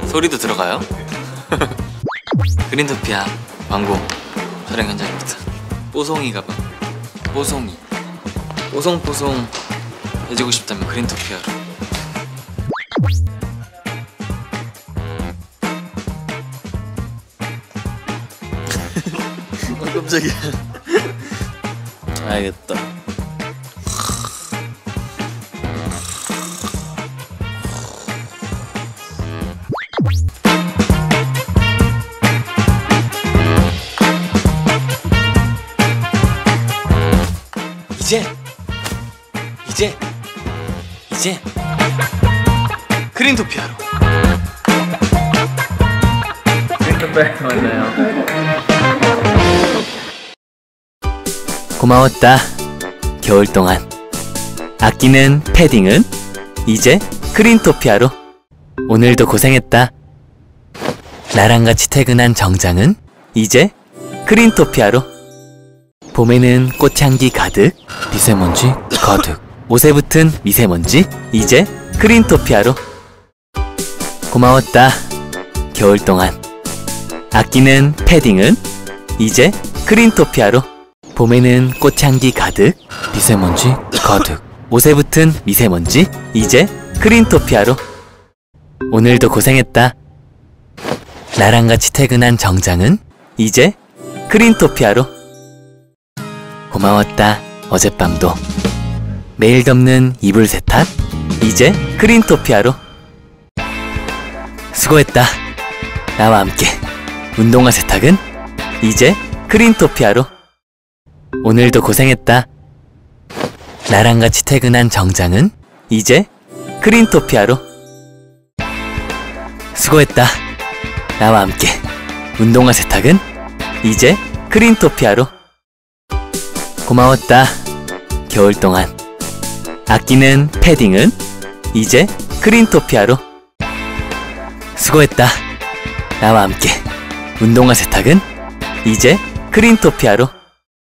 소리도 들어가요? 그린토피아 광고 촬영 현장입니다. 뽀송이 가방, 뽀송이 뽀송뽀송 해주고 싶다면 그린토피아로. 깜짝이야. 알겠다. 이제 그린토피아로. 그린토피아 맞나요? 고마웠다. 겨울 동안 아끼는 패딩은 이제 그린토피아로. 오늘도 고생했다. 나랑 같이 퇴근한 정장은 이제 그린토피아로. 봄에는 꽃향기 가득, 미세먼지 가득, 옷에 붙은 미세먼지 이제 그린토피아로. 고마웠다. 겨울 동안 아끼는 패딩은 이제 그린토피아로. 봄에는 꽃향기 가득, 미세먼지 가득, 옷에 붙은 미세먼지 이제 그린토피아로. 오늘도 고생했다. 나랑 같이 퇴근한 정장은 이제 그린토피아로. 고마웠다. 어젯밤도 매일 덮는 이불 세탁 이제 그린토피아로. 수고했다. 나와 함께 운동화 세탁은 이제 그린토피아로. 오늘도 고생했다. 나랑 같이 퇴근한 정장은 이제 그린토피아로. 수고했다. 나와 함께 운동화 세탁은 이제 그린토피아로. 고마웠다. 겨울 동안 아끼는 패딩은 이제 그린토피아로. 수고했다. 나와 함께 운동화 세탁은 이제 그린토피아로.